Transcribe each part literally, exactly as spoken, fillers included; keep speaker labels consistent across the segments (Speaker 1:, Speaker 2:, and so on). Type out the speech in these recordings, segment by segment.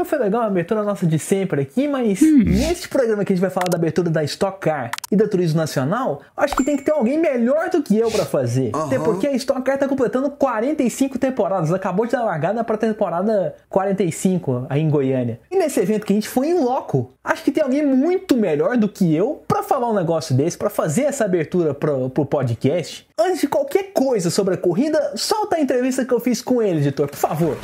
Speaker 1: abertura foi legal, a abertura nossa de sempre aqui, mas hum. neste programa que a gente vai falar da abertura da Stock Car e da Turismo Nacional, acho que tem que ter alguém melhor do que eu pra fazer. Uhum. Até porque a Stock Car tá completando quarenta e cinco temporadas, acabou de dar largada pra temporada quarenta e cinco aí em Goiânia. E nesse evento que a gente foi em loco, acho que tem alguém muito melhor do que eu pra falar um negócio desse, pra fazer essa abertura pro, pro podcast. Antes de qualquer coisa sobre a corrida, solta a entrevista que eu fiz com ele, editor, por favor.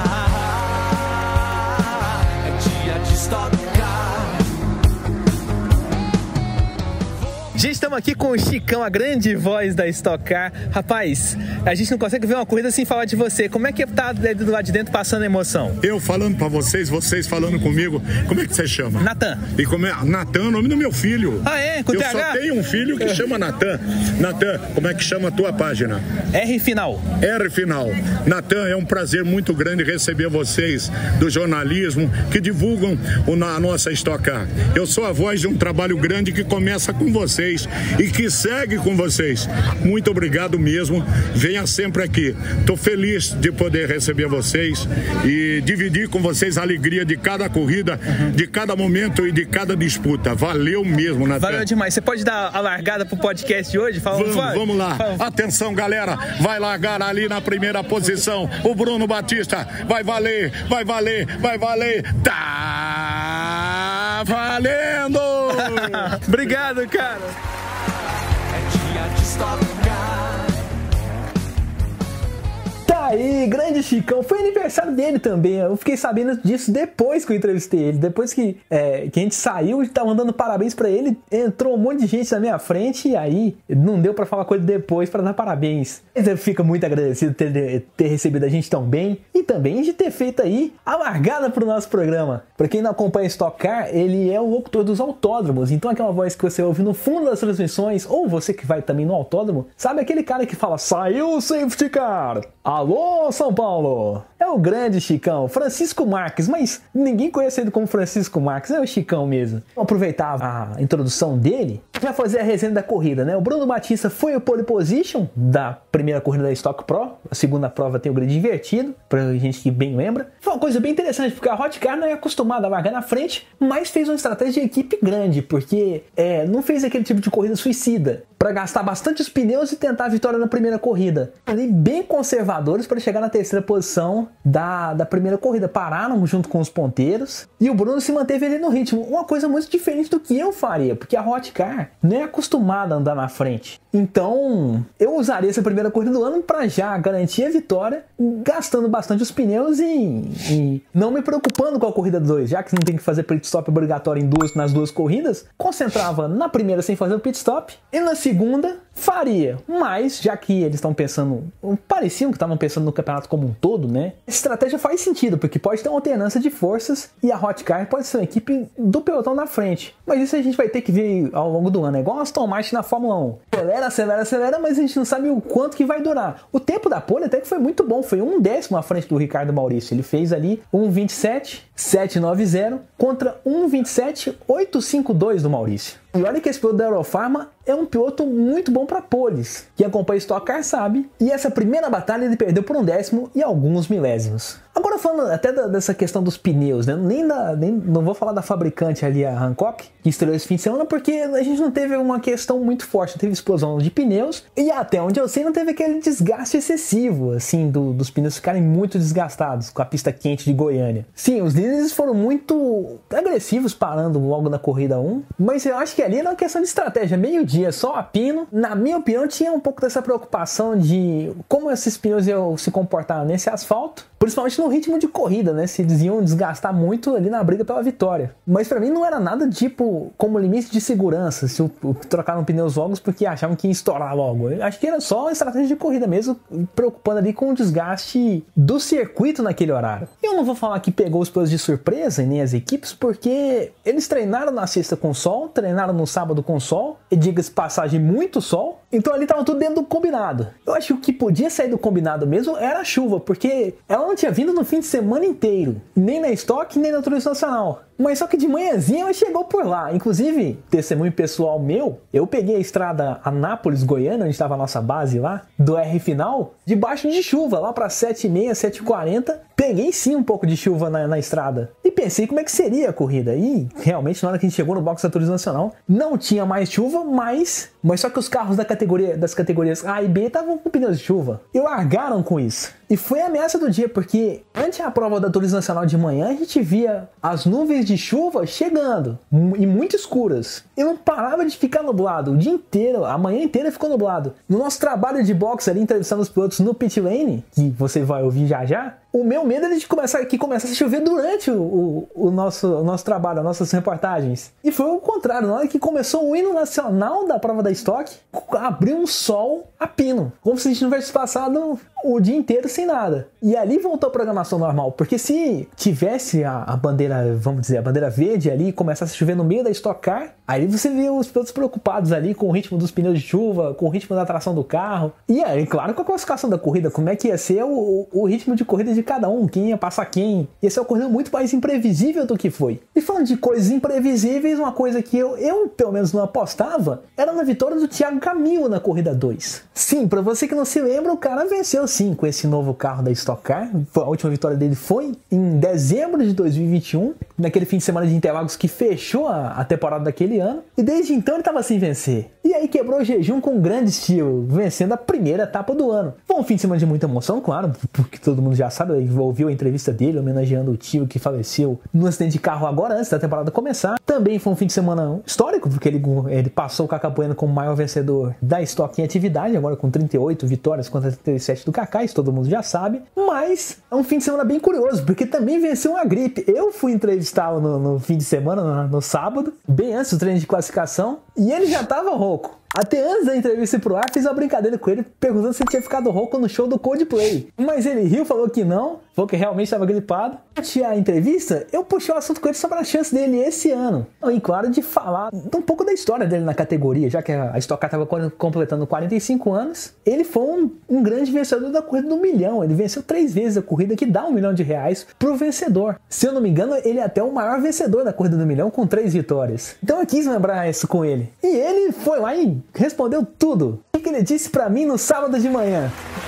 Speaker 1: Gente, estamos aqui com o Chicão, a grande voz da Stock Car. Rapaz, a gente não consegue ver uma corrida sem falar de você. Como é que tá do lado de dentro passando emoção?
Speaker 2: Eu falando pra vocês, vocês falando comigo. Como é que você chama?
Speaker 1: Natan.
Speaker 2: E como é? Natan é o nome do meu filho.
Speaker 1: Ah, é? Com
Speaker 2: Eu
Speaker 1: T H?
Speaker 2: só tenho um filho que chama Natan. Natan, como é que chama a tua página?
Speaker 1: R Final.
Speaker 2: R Final. Natan, é um prazer muito grande receber vocês do jornalismo que divulgam a nossa Stock Car. Eu sou a voz de um trabalho grande que começa com vocês e que segue com vocês. Muito obrigado mesmo. Venha sempre aqui. Estou feliz de poder receber vocês e dividir com vocês a alegria de cada corrida, uhum. de cada momento e de cada disputa. Valeu mesmo, Natan.
Speaker 1: Valeu demais. Você pode dar a largada pro podcast de hoje? Fala,
Speaker 2: vamos,
Speaker 1: fala.
Speaker 2: vamos lá.
Speaker 1: Fala.
Speaker 2: Atenção, galera. Vai largar ali na primeira posição o Bruno Batista. Vai valer, vai valer, vai valer. Tá valendo!
Speaker 1: Obrigado, cara. Tá aí, grande Chicão. Foi aniversário dele também. Eu fiquei sabendo disso depois que eu entrevistei ele. Depois que, é, que a gente saiu e tava dando parabéns pra ele, entrou um monte de gente na minha frente e aí não deu pra falar com ele depois pra dar parabéns. Mas eu fico muito agradecido de ter, ter recebido a gente tão bem e também de ter feito aí a largada pro nosso programa. Pra quem não acompanha Stock Car, ele é o locutor dos autódromos. Então aquela voz que você ouve no fundo das transmissões, ou você que vai também no autódromo, sabe aquele cara que fala: saiu o safety car! Alô, São Paulo! É o grande Chicão, Francisco Marques, mas ninguém conhece ele como Francisco Marques, é o Chicão mesmo. Vamos aproveitar a introdução dele para fazer a resenha da corrida, né? O Bruno Batista foi o pole position da primeira corrida da Stock Pro, a segunda prova tem o grid invertido, pra gente que bem lembra. Foi uma coisa bem interessante, porque a Hot Car não é acostumada a largar na frente, mas fez uma estratégia de equipe grande, porque é, não fez aquele tipo de corrida suicida, para gastar bastante os pneus e tentar a vitória na primeira corrida. Ali bem conservadores para chegar na terceira posição da, da primeira corrida. Pararam junto com os ponteiros e o Bruno se manteve ali no ritmo. Uma coisa muito diferente do que eu faria, porque a Hot Car não é acostumada a andar na frente. Então eu usaria essa primeira corrida do ano para já garantir a vitória, gastando bastante os pneus e, e não me preocupando com a corrida dois, já que não tem que fazer pit stop obrigatório em duas, nas duas corridas. Concentrava na primeira sem fazer o pit stop e na segunda faria, mas já que eles estão pensando, pareciam que estavam pensando no campeonato como um todo, né? Essa estratégia faz sentido, porque pode ter uma alternância de forças e a Hot Car pode ser uma equipe do pelotão na frente. Mas isso a gente vai ter que ver ao longo do ano. É igual a Aston Martin na Fórmula um. Acelera, acelera, acelera, mas a gente não sabe o quanto que vai durar. O tempo da pole até que foi muito bom, foi um décimo à frente do Ricardo Maurício. Ele fez ali um vinte e sete, sete nove zero contra um vinte e sete, oito cinco dois do Maurício. E olha que esse piloto da Eurofarma é um piloto muito bom para poles. Quem acompanha Stock Car sabe. E essa primeira batalha ele perdeu por um décimo e alguns milésimos. Agora falando até da, dessa questão dos pneus, né? Nem da, nem, não vou falar da fabricante ali, a Hankook, que estreou esse fim de semana, porque a gente não teve uma questão muito forte. Não teve explosão de pneus e até onde eu sei não teve aquele desgaste excessivo, assim, do, dos pneus ficarem muito desgastados com a pista quente de Goiânia. Sim, os líderes foram muito agressivos parando logo na corrida um, mas eu acho que ali era uma questão de estratégia. Meio-dia, só a pino. Na minha opinião, tinha um pouco dessa preocupação de como esses pneus iam se comportar nesse asfalto, principalmente no ritmo de corrida, né? Se eles iam desgastar muito ali na briga pela vitória. Mas pra mim não era nada tipo como limite de segurança, se trocaram pneus longos porque achavam que ia estourar logo. Eu acho que era só uma estratégia de corrida mesmo, preocupando ali com o desgaste do circuito naquele horário. Eu não vou falar que pegou os pilotos de surpresa e nem as equipes, porque eles treinaram na sexta com sol, treinaram no sábado com sol, e diga-se passagem, muito sol, então ali tava tudo dentro do combinado. Eu acho que o que podia sair do combinado mesmo era a chuva, porque ela não tinha vindo no fim de semana inteiro, nem na Stock, nem na Turismo Nacional. Mas só que de manhãzinha ela chegou por lá. Inclusive, testemunho pessoal meu, eu peguei a estrada Anápolis-Goiânia, onde estava a nossa base lá, do R final, debaixo de chuva, lá para sete e meia, sete e quarenta. Peguei sim um pouco de chuva na, na estrada. E pensei como é que seria a corrida. E realmente, na hora que a gente chegou no box da Turismo Nacional, não tinha mais chuva, mas... Mas só que os carros da categoria, das categorias A e B estavam com pneus de chuva. E largaram com isso. E foi a ameaça do dia, porque antes da prova da Turismo Nacional de manhã, a gente via as nuvens de chuva chegando, e muito escuras. E não parava de ficar nublado. O dia inteiro, a manhã inteira ficou nublado. No nosso trabalho de boxe ali, entrevistando os pilotos no pit lane, que você vai ouvir já já, o meu medo era de começar, que começasse a chover durante o, o, o, nosso, o nosso trabalho, as nossas reportagens. E foi o contrário. Na hora que começou o hino nacional da prova da Stock, abriu um sol a pino. Como se a gente não tivesse passado o dia inteiro sem nada. E ali voltou a programação normal. Porque se tivesse a, a bandeira, vamos dizer, a bandeira verde ali e começasse a chover no meio da Stock Car, aí você vê os pilotos preocupados ali com o ritmo dos pneus de chuva, com o ritmo da tração do carro. E aí, claro, com a classificação da corrida, como é que ia ser o, o ritmo de corrida de cada um, quem ia passar quem. Ia ser uma corrida muito mais imprevisível do que foi. E falando de coisas imprevisíveis, uma coisa que eu, eu pelo menos não apostava, era na vitória do Thiago Camilo na corrida dois. Sim, pra você que não se lembra, o cara venceu sim com esse novo carro da Stock Car. A última vitória dele foi em dezembro de dois mil e vinte e um, naquele fim de semana de Interlagos que fechou a, a temporada daquele ano. E desde então ele estava sem vencer. E aí quebrou o jejum com grande estilo, vencendo a primeira etapa do ano. Foi um fim de semana de muita emoção, claro, porque todo mundo já sabe, ouviu a entrevista dele homenageando o tio que faleceu no acidente de carro agora antes da temporada começar. Também foi um fim de semana histórico, porque ele, ele passou o Kaká Bueno como o maior vencedor da Stock em atividade, agora com trinta e oito vitórias contra trinta e sete do Kaká, isso todo mundo já sabe. Mas é um fim de semana bem curioso, porque também venceu uma gripe. Eu fui entrevistá-lo no, no fim de semana, no, no sábado, bem antes do treino de classificação, e ele já tava rouco. Até antes da entrevista pro ar, fiz uma brincadeira com ele, perguntando se ele tinha ficado rouco no show do Coldplay. Mas ele riu, falou que não, falou que realmente estava gripado. Durante a entrevista, eu puxei o assunto com ele sobre a chance dele esse ano. E claro, de falar um pouco da história dele na categoria, já que a Stock Car estava completando quarenta e cinco anos. Ele foi um, um grande vencedor da corrida do milhão. Ele venceu três vezes a corrida, que dá um milhão de reais pro vencedor. Se eu não me engano, ele é até o maior vencedor da corrida do milhão, com três vitórias. Então eu quis lembrar isso com ele. E ele foi lá e respondeu tudo. O que ele disse pra mim no sábado de manhã?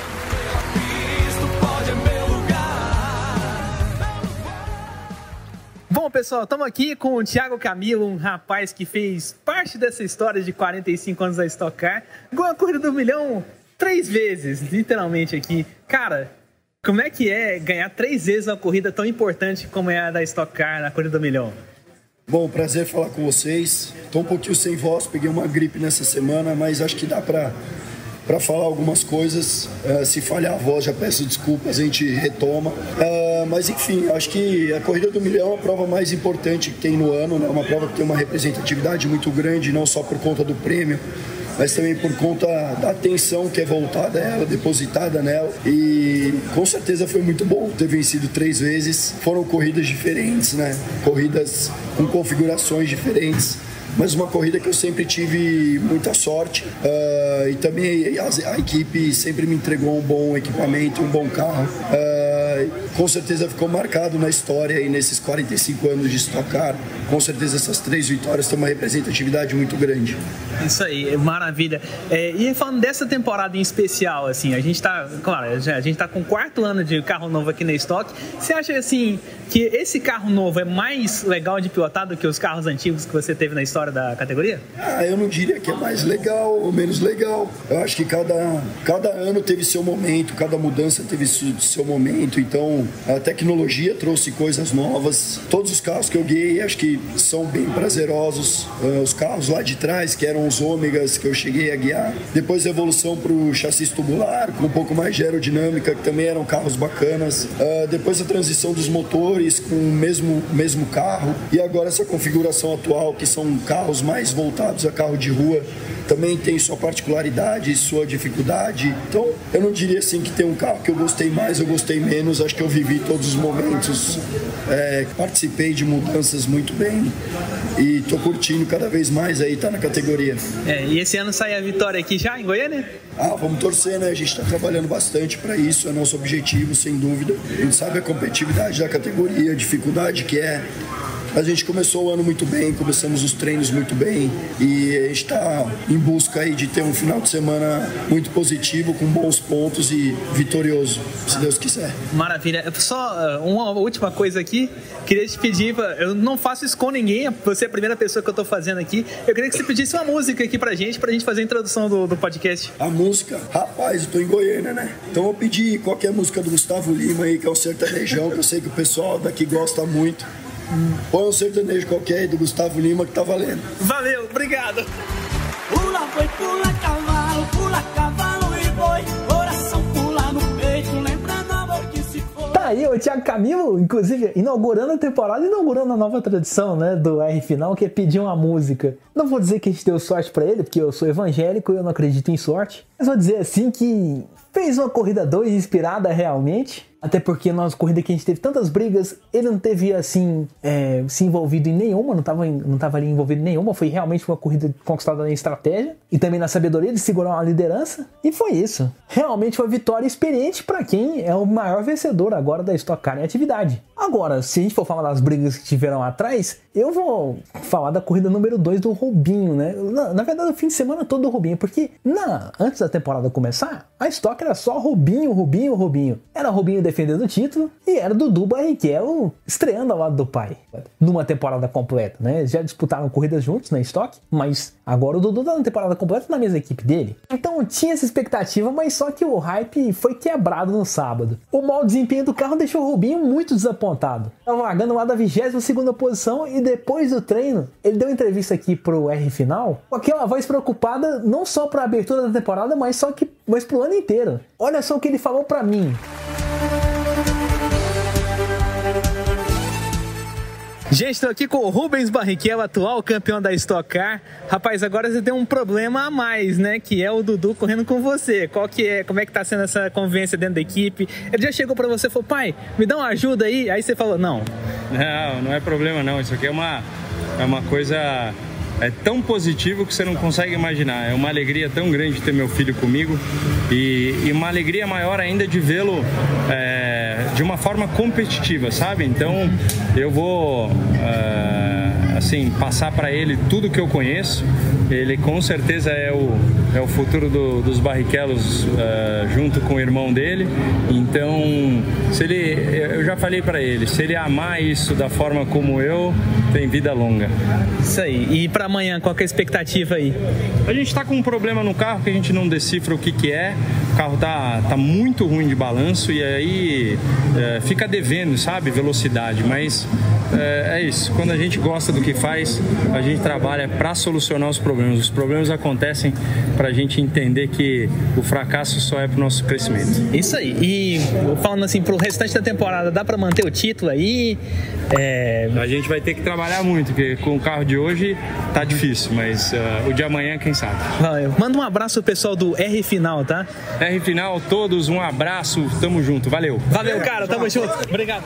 Speaker 1: Bom, pessoal, estamos aqui com o Thiago Camilo, um rapaz que fez parte dessa história de quarenta e cinco anos da Stock Car. Ganhou a corrida do milhão três vezes, literalmente aqui. Cara, como é que é ganhar três vezes uma corrida tão importante como é a da Stock Car na corrida do milhão?
Speaker 3: Bom, prazer falar com vocês. Tô um pouquinho sem voz, peguei uma gripe nessa semana, mas acho que dá pra, pra falar algumas coisas. Uh, se falhar a voz, já peço desculpas, a gente retoma. Uh, mas enfim, acho que a Corrida do Milhão é a prova mais importante que tem no ano, né? Uma prova que tem uma representatividade muito grande, não só por conta do prêmio, mas também por conta da atenção que é voltada a ela, depositada nela. E com certeza foi muito bom ter vencido três vezes. Foram corridas diferentes, né? Corridas com configurações diferentes, mas uma corrida que eu sempre tive muita sorte. Uh, e também a, a equipe sempre me entregou um bom equipamento, um bom carro. Uh, com certeza ficou marcado na história e nesses quarenta e cinco anos de Stock Car. Com certeza essas três vitórias têm uma representatividade muito grande.
Speaker 1: Isso aí, maravilha. É, e falando dessa temporada em especial, assim, a gente tá, claro, a gente tá com o quarto ano de carro novo aqui na Stock. Você acha, assim, que esse carro novo é mais legal de pilotar do que os carros antigos que você teve na história da categoria?
Speaker 3: Ah, eu não diria que é mais legal ou menos legal. Eu acho que cada, cada ano teve seu momento, cada mudança teve seu momento. Então, a tecnologia trouxe coisas novas. Todos os carros que eu guiei, acho que são bem prazerosos. Os carros lá de trás, que eram os ômegas que eu cheguei a guiar. Depois a evolução para o chassi tubular, com um pouco mais de aerodinâmica, que também eram carros bacanas. Depois a transição dos motores com o mesmo, mesmo carro. E agora essa configuração atual, que são carros mais voltados a carro de rua, também tem sua particularidade, sua dificuldade. Então, eu não diria assim que tem um carro que eu gostei mais, eu gostei menos. Acho que eu vivi todos os momentos, é, participei de mudanças muito bem. e tô curtindo cada vez mais aí, tá na categoria.
Speaker 1: É, e esse ano sai a vitória aqui já em Goiânia?
Speaker 3: Ah, vamos torcer, né? A gente tá trabalhando bastante para isso, é nosso objetivo, sem dúvida. A gente sabe a competitividade da categoria, a dificuldade que é. A gente começou o ano muito bem, começamos os treinos muito bem e a gente está em busca aí de ter um final de semana muito positivo, com bons pontos e vitorioso, se Deus quiser.
Speaker 1: Maravilha. Só uma última coisa aqui, queria te pedir, eu não faço isso com ninguém, você é a primeira pessoa que eu estou fazendo aqui, eu queria que você pedisse uma música aqui pra gente, pra gente fazer a introdução do, do podcast.
Speaker 3: A música? Rapaz, eu tô em Goiânia, né? Então eu vou pedir qualquer música do Gustavo Lima aí, que é o sertanejão, que eu sei que o pessoal daqui gosta muito. Põe um sertanejo qualquer aí do Gustavo Lima que tá valendo.
Speaker 1: Valeu, obrigado.
Speaker 4: Pula boi, pula cavalo, pula cavalo e boi, coração pula no peito, lembrando amor que se foi.
Speaker 1: Tá aí o Thiago Camilo, inclusive, inaugurando a temporada, inaugurando a nova tradição, né, do R Final, que é pedir uma música. Não vou dizer que a gente deu sorte pra ele, porque eu sou evangélico e eu não acredito em sorte, mas vou dizer assim que fez uma corrida dois inspirada realmente. Até porque na nossa corrida que a gente teve tantas brigas, ele não teve, assim, é, se envolvido em nenhuma, não estava não tava ali envolvido em nenhuma, foi realmente uma corrida conquistada na estratégia e também na sabedoria de segurar uma liderança, e foi isso. Realmente uma vitória experiente para quem é o maior vencedor agora da Stock Car em atividade. Agora, se a gente for falar das brigas que tiveram atrás, eu vou falar da corrida número dois do Rubinho, né? Na, na verdade, o fim de semana todo do Rubinho, porque na, antes da temporada começar, a Stock era só Rubinho, Rubinho, Rubinho. Era Rubinho defendendo o título e era Dudu Barrichello estreando ao lado do pai numa temporada completa, né? Já disputaram corridas juntos na Stock, mas agora o Dudu tá na temporada completa na mesma equipe dele. Então tinha essa expectativa, mas só que o hype foi quebrado no sábado. O mau desempenho do carro deixou o Rubinho muito desapontado. Tava largando lá da vigésima segunda posição e depois do treino, ele deu entrevista aqui pro R Final com aquela voz preocupada não só para a abertura da temporada, mas só que mas pro ano inteiro. Olha só o que ele falou para mim. Gente, estou aqui com o Rubens Barrichello, atual campeão da Stock Car. Rapaz, agora você tem um problema a mais, né? Que é o Dudu correndo com você. Qual que é? Como é que tá sendo essa convivência dentro da equipe? Ele já chegou para você e falou, pai, me dá uma ajuda aí? Aí você falou, não.
Speaker 5: Não, não é problema não. Isso aqui é uma, é uma coisa... É tão positivo que você não consegue imaginar. É uma alegria tão grande ter meu filho comigo e, e uma alegria maior ainda de vê-lo é, de uma forma competitiva, sabe? Então eu vou é, assim passar para ele tudo que eu conheço. Ele com certeza é o, é o futuro do, dos Barrichellos uh, junto com o irmão dele. Então, se ele, eu já falei para ele, se ele amar isso da forma como eu, tem vida longa.
Speaker 1: Isso aí. E para amanhã, qual que é a expectativa aí?
Speaker 5: A gente tá com um problema no carro que a gente não decifra o que que é. O carro tá, tá muito ruim de balanço e aí é, fica devendo, sabe, velocidade. Mas é, é isso. Quando a gente gosta do que faz, a gente trabalha para solucionar os problemas. Os problemas acontecem para a gente entender que o fracasso só é para o nosso crescimento.
Speaker 1: Isso aí. E falando assim, para o restante da temporada, dá para manter o título aí? É...
Speaker 5: A gente vai ter que trabalhar muito, porque com o carro de hoje tá difícil, mas uh, o de amanhã, quem sabe.
Speaker 1: Valeu. Manda um abraço pro pessoal do R Final, tá?
Speaker 5: R Final, todos, um abraço, tamo junto, valeu.
Speaker 1: Valeu, cara, tamo junto. Obrigado.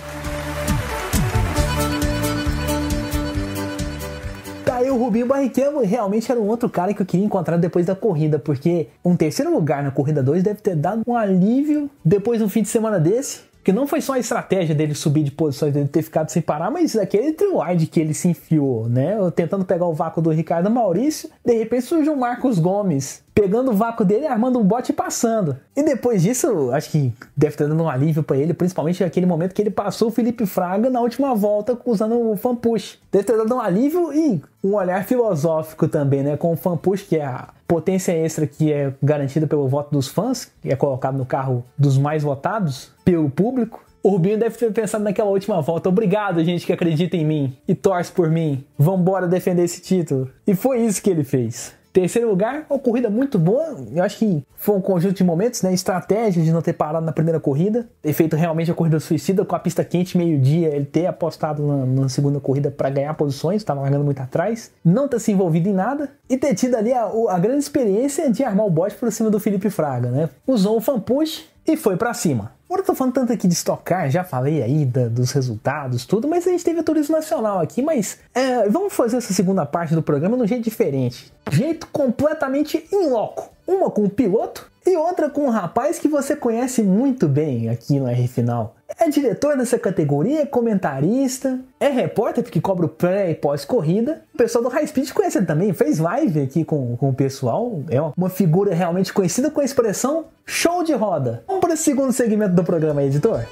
Speaker 1: Aí o Rubinho Barrichello realmente era um outro cara que eu queria encontrar depois da corrida, porque um terceiro lugar na corrida dois deve ter dado um alívio depois de um fim de semana desse, que não foi só a estratégia dele subir de posições, dele ter ficado sem parar, mas aquele trio-wide que ele se enfiou, né? Tentando pegar o vácuo do Ricardo Maurício, de repente surgiu o Marcos Gomes, pegando o vácuo dele, armando um bote e passando. E depois disso, acho que deve ter dado um alívio pra ele, principalmente naquele momento que ele passou o Felipe Fraga na última volta usando o fan push. Deve ter dado um alívio e um olhar filosófico também, né? Com o fan push, que é a potência extra que é garantida pelo voto dos fãs, que é colocado no carro dos mais votados pelo público. O Rubinho deve ter pensado naquela última volta, obrigado gente que acredita em mim e torce por mim, vambora defender esse título. E foi isso que ele fez. Terceiro lugar, uma corrida muito boa, eu acho que foi um conjunto de momentos, né? Estratégia de não ter parado na primeira corrida, ter feito realmente a corrida suicida com a pista quente meio-dia, ele ter apostado na, na segunda corrida para ganhar posições, estava largando muito atrás, não ter se envolvido em nada e ter tido ali a, a grande experiência de armar o bote por cima do Felipe Fraga, né? Usou o fan push e foi pra cima. Agora eu tô falando tanto aqui de Stock Car, já falei aí da, dos resultados, tudo, mas a gente teve o Turismo Nacional aqui, mas é, vamos fazer essa segunda parte do programa de um jeito diferente. Jeito completamente in loco. Uma com o piloto e outra com um rapaz que você conhece muito bem aqui no R Final. É diretor dessa categoria, é comentarista, é repórter porque cobra o pré e pós-corrida. O pessoal do High Speed conhece ele também, fez live aqui com, com o pessoal. É uma figura realmente conhecida com a expressão show de roda. Vamos para esse segundo segmento do programa aí, editor?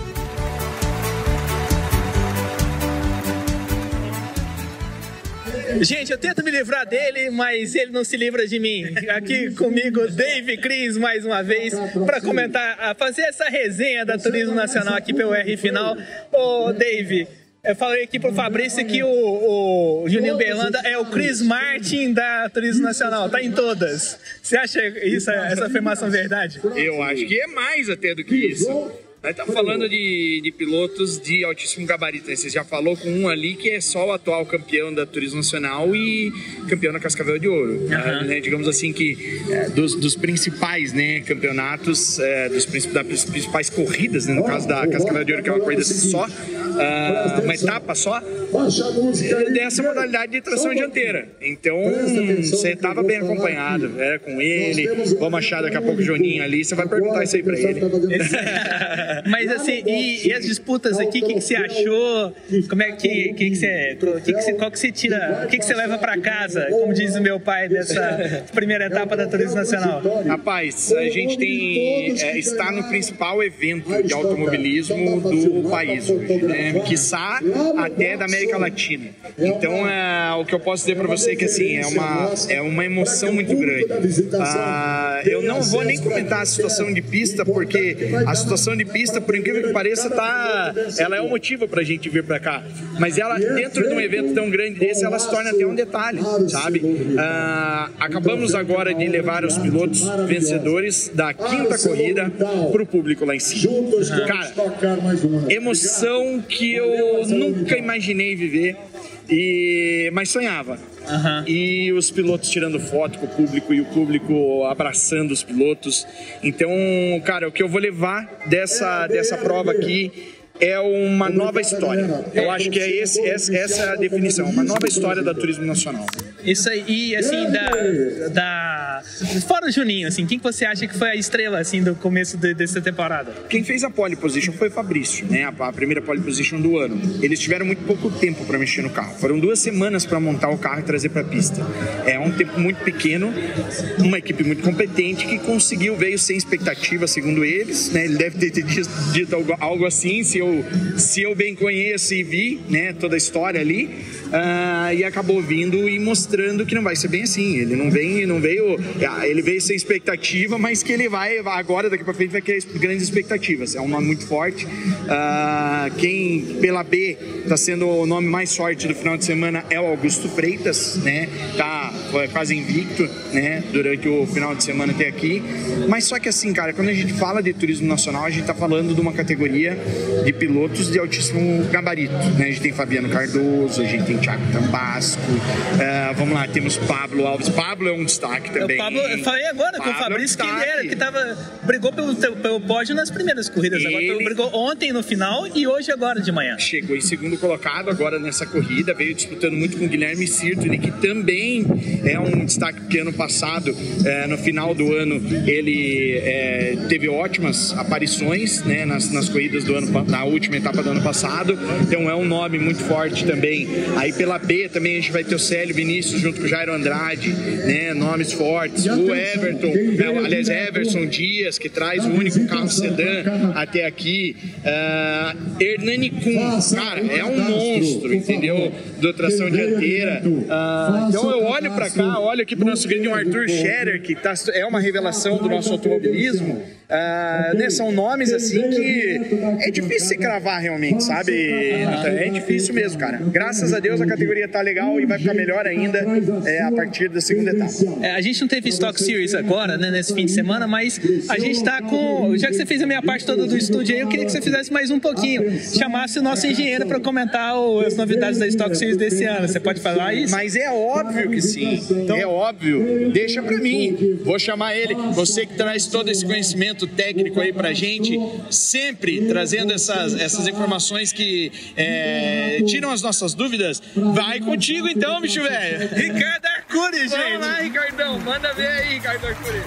Speaker 6: Gente, eu tento me livrar dele, mas ele não se livra de mim. Aqui comigo, Dave Cris, mais uma vez, para comentar, fazer essa resenha da Turismo Nacional aqui pelo R Final. Ô, Dave, eu falei aqui pro Fabrício que o, o Juninho Berlanda é o Chris Martin da Turismo Nacional, tá em todas. Você acha isso, essa afirmação verdade?
Speaker 7: Eu acho que é mais até do que isso. Nós estamos falando de, de pilotos de altíssimo gabarito, né? Você já falou com um ali que é só o atual campeão da Turismo Nacional e campeão da Cascavel de Ouro. Uhum. Uh, né? Digamos assim que é, dos, dos principais, né, campeonatos, é, dos, das principais corridas, né, no caso da Cascavel de Ouro, que é uma corrida só, uh, uma etapa só, dessa modalidade de tração dianteira. Então, você estava bem acompanhado, era com ele, vamos achar daqui a pouco o Joninho ali, você vai perguntar isso aí para ele.
Speaker 6: Mas assim, e, e as disputas aqui, o que, que você achou? Como é que, que, que você, que que você, qual que você tira, o que, que você leva para casa, como diz o meu pai, dessa primeira etapa da Turismo Nacional?
Speaker 7: Rapaz, a gente tem, é, está no principal evento de automobilismo do país hoje, né? Quiçá até da América Latina. Então, é, o que eu posso dizer para você é que assim, é uma, é uma emoção muito grande. Ah, eu não vou nem comentar a situação de pista, porque a situação de pista, por incrível que pareça, tá, ela é o motivo pra gente vir pra cá. Mas ela, dentro de um evento tão grande desse, ela se torna até um detalhe, sabe? Ah, acabamos agora de levar os pilotos vencedores da quinta corrida pro público lá em cima. Cara, emoção que eu nunca imaginei viver. E, mas sonhava. Uhum. E os pilotos tirando foto com o público e o público abraçando os pilotos. Então, cara, o que eu vou levar dessa, dessa prova aqui é uma nova história. Eu acho que é esse, essa, essa é a definição, uma nova história da Turismo Nacional.
Speaker 6: Isso aí, e assim, da, da... fora o Juninho, assim, quem que você acha que foi a estrela, assim, do começo de, dessa temporada?
Speaker 7: Quem fez a pole position foi o Fabrício, né, a, a primeira pole position do ano. Eles tiveram muito pouco tempo para mexer no carro, foram duas semanas para montar o carro e trazer para a pista. É um tempo muito pequeno, uma equipe muito competente que conseguiu, veio sem expectativa, segundo eles, né, ele deve ter dito, dito algo, algo assim, se eu, se eu bem conheço e vi, né, toda a história ali, uh, e acabou vindo e mostrando que não vai ser bem assim. Ele não vem, não veio, ele veio sem expectativa, mas que ele vai agora daqui para frente vai ter grandes expectativas. É um nome muito forte. Uh, quem pela B está sendo o nome mais forte do final de semana é o Augusto Freitas, né? Tá quase invicto, né? Durante o final de semana até aqui. Mas só que assim, cara, quando a gente fala de turismo nacional, a gente está falando de uma categoria de pilotos de altíssimo gabarito, né? A gente tem Fabiano Cardoso, a gente tem Thiago Tambasco, uh, vamos lá, temos Pablo Alves. Pablo é um destaque também.
Speaker 6: O Pablo, eu falei agora Pablo com o Fabrício é um que ele era, que tava, brigou pelo, pelo pódio nas primeiras corridas. Ele... Agora brigou ontem no final e hoje agora de manhã.
Speaker 7: Chegou em segundo colocado agora nessa corrida, veio disputando muito com o Guilherme Sirtoli, que também é um destaque, porque ano passado, é, no final do ano, ele é, teve ótimas aparições, né, nas, nas corridas do ano, na última etapa do ano passado. Então é um nome muito forte também. Aí pela B também a gente vai ter o Célio Vinícius junto com o Jairo Andrade, né, nomes fortes. O Everton, né, aliás, Everson Dias, que traz o único carro sedã até aqui. Uh, Hernani Kuhn, cara, é um monstro, entendeu? Do tração dianteira. Uh, então eu olho pra cá, olho aqui pro nosso grande Arthur Scherer, que tá, é uma revelação do nosso automobilismo. Uh, né, são nomes assim que é difícil se cravar realmente, sabe? É difícil mesmo, cara. Graças a Deus a categoria tá legal e vai ficar melhor ainda é, a partir da segunda etapa.
Speaker 6: É, a gente não teve Stock Series agora, né, nesse fim de semana, mas a gente tá com... Já que você fez a minha parte toda do estúdio aí, eu queria que você fizesse mais um pouquinho. Chamasse o nosso engenheiro para comentar o, as novidades da Stock Series desse ano. Você pode falar isso?
Speaker 7: Mas é óbvio que sim. Então... É óbvio. Deixa pra mim. Vou chamar ele. Você que traz todo esse conhecimento departamento técnico aí pra gente, sempre trazendo essas, essas informações que é, tiram as nossas dúvidas. Vai contigo então, bicho velho.
Speaker 6: Ricardo Arcuri, gente.
Speaker 7: Vamos lá, Ricardão. Manda ver aí, Ricardo Arcuri.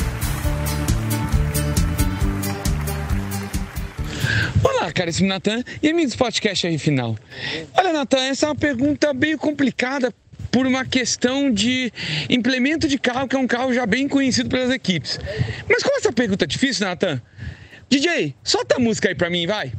Speaker 8: Olá, caríssimo Natan e amigos do podcast R Final. Olha, Natan, essa é uma pergunta bem complicada por uma questão de implemento de carro, que é um carro já bem conhecido pelas equipes. Mas como essa pergunta é difícil, Natan, D J, solta a música aí pra mim, vai.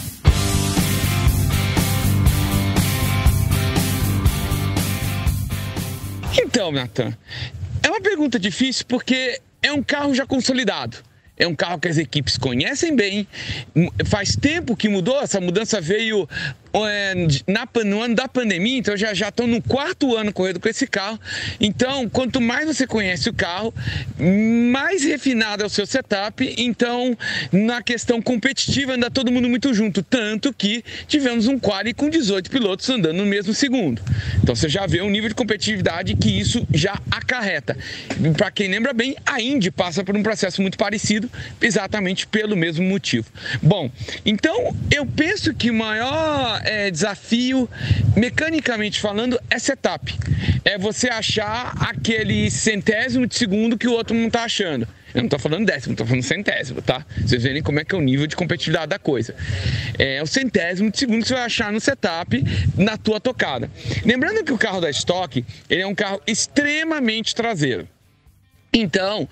Speaker 8: Então, Natan, é uma pergunta difícil porque é um carro já consolidado. É um carro que as equipes conhecem bem, faz tempo que mudou, essa mudança veio é, na, no ano da pandemia, então já já estão no quarto ano correndo com esse carro. Então, quanto mais você conhece o carro, mais refinado é o seu setup. Então, na questão competitiva, anda todo mundo muito junto, tanto que tivemos um quali com dezoito pilotos andando no mesmo segundo. Então, você já vê o nível de competitividade que isso já acarreta. Para quem lembra bem, a Indy passa por um processo muito parecido, exatamente pelo mesmo motivo. Bom, então eu penso que o maior é, desafio, mecanicamente falando, é setup. É você achar aquele centésimo de segundo que o outro não está achando. Eu não estou falando décimo, estou falando centésimo, tá? Vocês verem como é que é o nível de competitividade da coisa. É o centésimo de segundo que você vai achar no setup na tua tocada. Lembrando que o carro da Stock, ele é um carro extremamente traseiro. Então,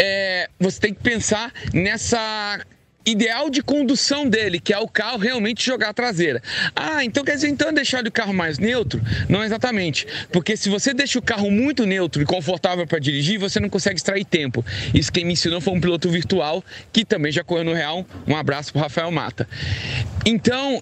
Speaker 8: é, você tem que pensar nessa ideal de condução dele, que é o carro realmente jogar a traseira. Ah, então quer dizer, então deixar o carro mais neutro? Não exatamente, porque se você deixa o carro muito neutro e confortável para dirigir, você não consegue extrair tempo. Isso quem me ensinou foi um piloto virtual, que também já correu no real. Um abraço para o Rafael Mata. Então,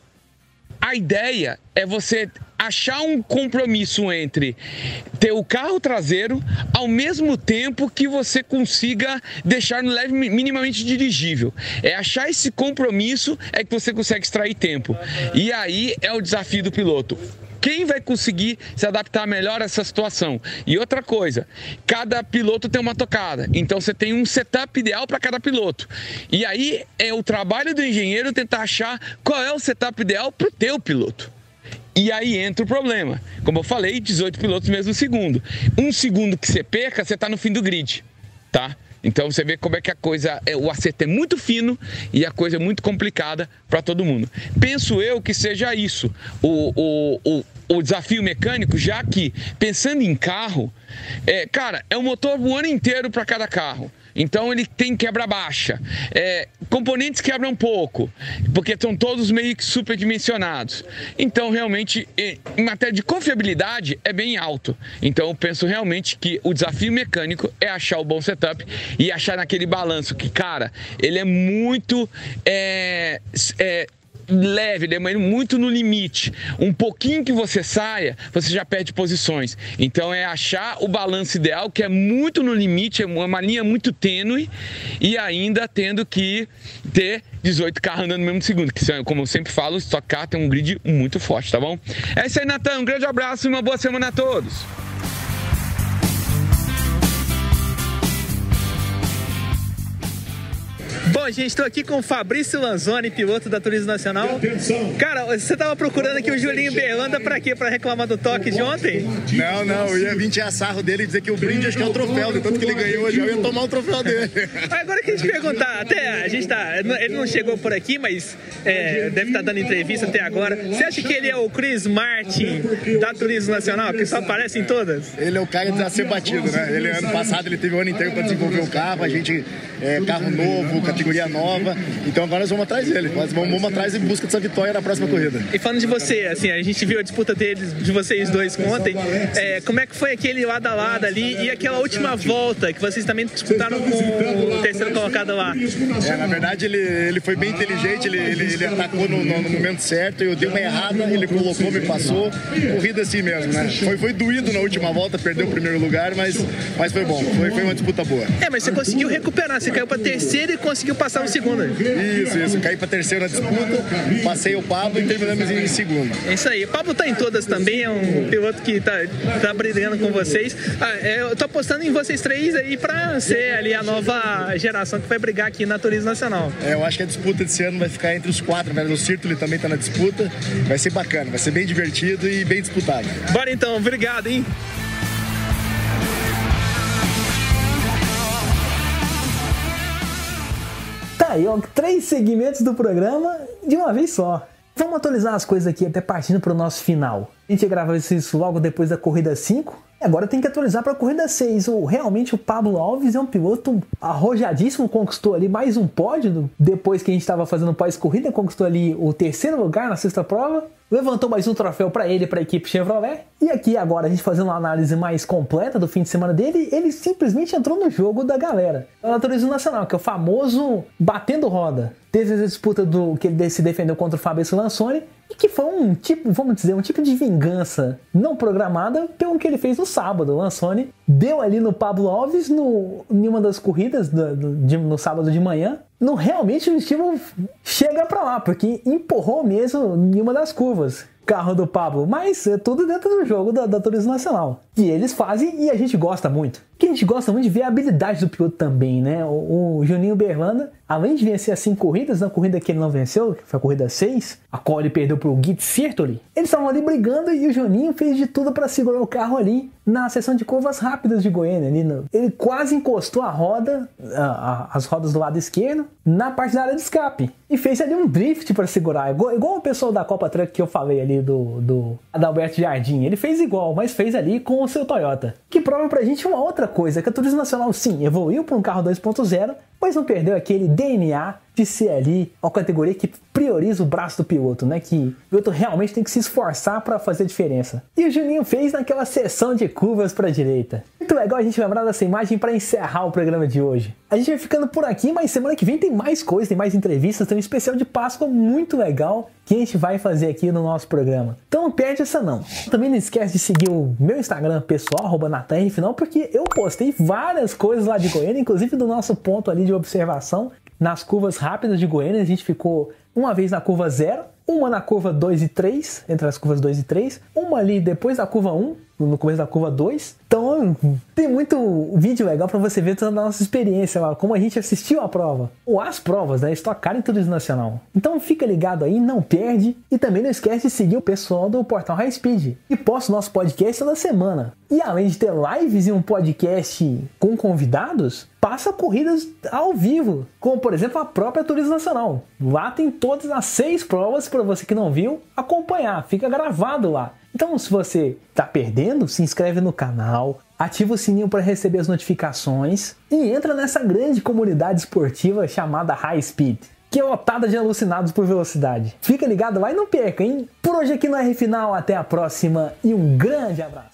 Speaker 8: a ideia é você achar um compromisso entre ter o carro traseiro ao mesmo tempo que você consiga deixar no leve minimamente dirigível. É achar esse compromisso é que você consegue extrair tempo. E aí é o desafio do piloto. Quem vai conseguir se adaptar melhor a essa situação? E outra coisa, cada piloto tem uma tocada, então você tem um setup ideal para cada piloto. E aí é o trabalho do engenheiro tentar achar qual é o setup ideal para o teu piloto. E aí entra o problema. Como eu falei, dezoito pilotos no mesmo segundo. Um segundo que você perca, você está no fim do grid, tá? Então você vê como é que a coisa, o acerto é muito fino e a coisa é muito complicada para todo mundo. Penso eu que seja isso, o, o, o, o desafio mecânico, já que, pensando em carro, é, cara, é um motor o ano inteiro para cada carro. Então ele tem quebra baixa, é, componentes quebram um pouco, porque são todos meio que superdimensionados. Então realmente, em matéria de confiabilidade, é bem alto. Então eu penso realmente que o desafio mecânico é achar o bom setup e achar naquele balanço que, cara, ele é muito... É, é, leve, ele é muito no limite. Um pouquinho que você saia, você já perde posições. Então é achar o balanço ideal, que é muito no limite, é uma linha muito tênue, e ainda tendo que ter dezoito carros andando no mesmo segundo, que, como eu sempre falo, o Stock Car tem um grid muito forte, tá bom? É isso aí, Natan, um grande abraço e uma boa semana a todos.
Speaker 6: Bom, gente, estou aqui com o Fabrício Lanzoni, piloto da Turismo Nacional. Cara, você estava procurando aqui o Julinho Berlanda pra quê? Pra reclamar do toque de ontem?
Speaker 3: Não, não, eu ia vir tirar sarro dele e dizer que o brinde acho que é o troféu, de tanto que ele ganhou hoje, eu ia tomar o troféu dele.
Speaker 6: Agora eu queria te perguntar, até a gente tá, ele não chegou por aqui, mas é, deve estar dando entrevista até agora. Você acha que ele é o Chris Martin da Turismo Nacional, que só aparece em todas?
Speaker 3: Ele é o cara a ser batido, né? Ele, ano passado, ele teve o ano inteiro para desenvolver o carro, a gente, é, carro novo, categoria nova, então agora nós vamos atrás dele, nós vamos, vamos atrás em busca dessa vitória na próxima corrida.
Speaker 6: E falando de você, assim, a gente viu a disputa deles, de vocês dois ontem, é, como é que foi aquele lado a lado ali e aquela última volta que vocês também disputaram com o terceiro colocado lá?
Speaker 3: É, na verdade ele, ele foi bem inteligente, ele, ele, ele atacou no, no, no momento certo, eu dei uma errada, ele colocou, me passou, corrida assim mesmo, né? Foi, foi doído na última volta, perdeu o primeiro lugar, mas, mas foi bom, foi, foi uma disputa boa.
Speaker 6: É, mas você conseguiu recuperar, você caiu para terceiro e conseguiu passar passar um segundo.
Speaker 9: Isso, isso. Caí pra terceira disputa, passei o Pablo e terminamos em segundo.
Speaker 6: É isso aí. O Pablo tá em todas também, é um piloto que tá, tá brigando com vocês. Ah, é, eu tô apostando em vocês três aí pra ser ali a nova geração que vai brigar aqui na Turismo Nacional.
Speaker 9: É, eu acho que a disputa desse ano vai ficar entre os quatro, velho. O Círtulo também tá na disputa. Vai ser bacana, vai ser bem divertido e bem disputado.
Speaker 6: Bora então, obrigado, hein?
Speaker 1: Tá aí, ó, três segmentos do programa de uma vez só. Vamos atualizar as coisas aqui, até partindo para o nosso final. A gente gravou isso logo depois da corrida cinco. E agora tem que atualizar para a corrida seis. O, realmente o Pablo Alves é um piloto arrojadíssimo, conquistou ali mais um pódio. Depois que a gente estava fazendo pós-corrida, conquistou ali o terceiro lugar na sexta prova. Levantou mais um troféu para ele, para a equipe Chevrolet. E aqui agora a gente fazendo uma análise mais completa do fim de semana dele, ele simplesmente entrou no jogo da galera. É o Turismo Nacional, que é o famoso batendo roda. Teve essa disputa do que ele se defendeu contra o Fabrício Lansoni, e que foi um tipo, vamos dizer, um tipo de vingança não programada pelo que ele fez no sábado. O Lansoni deu ali no Pablo Alves no, em uma das corridas do, do, de, no sábado de manhã. Não, realmente o estilo chega pra lá, porque empurrou mesmo em uma das curvas o carro do Pablo, mas é tudo dentro do jogo da, da Turismo Nacional. E eles fazem e a gente gosta muito. Que a gente gosta muito de ver a habilidade do piloto também, né? O, o Juninho Berlanda, além de vencer as cinco corridas, na corrida que ele não venceu, que foi a corrida seis, a qual ele perdeu pro Gui Sirtoli, eles estavam ali brigando e o Juninho fez de tudo para segurar o carro ali na seção de curvas rápidas de Goiânia. Ali no, ele quase encostou a roda, a, a, as rodas do lado esquerdo, na parte da área de escape. E fez ali um drift para segurar, igual, igual o pessoal da Copa Truck que eu falei ali do, do Adalberto Jardim. Ele fez igual, mas fez ali com o seu Toyota. Que prova pra gente uma outra coisa, que a Turismo Nacional sim, evoluiu para um carro dois ponto zero, mas não perdeu aquele D N A de ser ali uma categoria que prioriza o braço do piloto, né? Que o piloto realmente tem que se esforçar para fazer a diferença. E o Juninho fez naquela seção de curvas para a direita. Muito legal a gente lembrar dessa imagem para encerrar o programa de hoje. A gente vai ficando por aqui, mas semana que vem tem mais coisas, tem mais entrevistas, tem um especial de Páscoa muito legal que a gente vai fazer aqui no nosso programa. Então não perde essa não. Também não esquece de seguir o meu Instagram pessoal, arroba Natan R Final, porque eu postei várias coisas lá de Goiânia, inclusive do nosso ponto ali de observação. Nas curvas rápidas de Goiânia, a gente ficou uma vez na curva zero, uma na curva dois e três, entre as curvas dois e três, uma ali depois da curva um, no começo da curva dois. Então tem muito vídeo legal para você ver toda a nossa experiência lá, como a gente assistiu a prova, ou as provas, né? Stock Car em Turismo Nacional. Então fica ligado aí, não perde, e também não esquece de seguir o pessoal do Portal High Speed, e posta o nosso podcast toda semana. E além de ter lives e um podcast com convidados, passa corridas ao vivo, como por exemplo a própria Turismo Nacional. Lá tem todas as seis provas para você que não viu acompanhar, fica gravado lá. Então se você está perdendo, se inscreve no canal, ativa o sininho para receber as notificações e entra nessa grande comunidade esportiva chamada High Speed, que é lotada de alucinados por velocidade. Fica ligado lá e não perca, hein? Por hoje aqui no R Final, até a próxima e um grande abraço.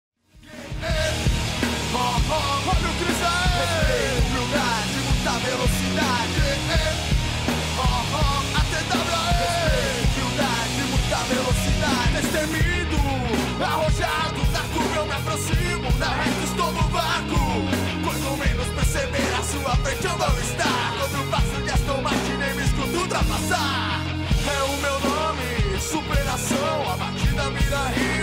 Speaker 10: Olha o Cris aí, humildade, muita velocidade. Oh, oh, a T W aí, humildade, muita velocidade. Destemido, arrojado, da curva eu me aproximo, na reta estou no vácuo. Quando menos perceber a sua frente eu vou estar. Quando passo de Aston Martin nem me escuto ultrapassar. É o meu nome, superação, a batida vira rir.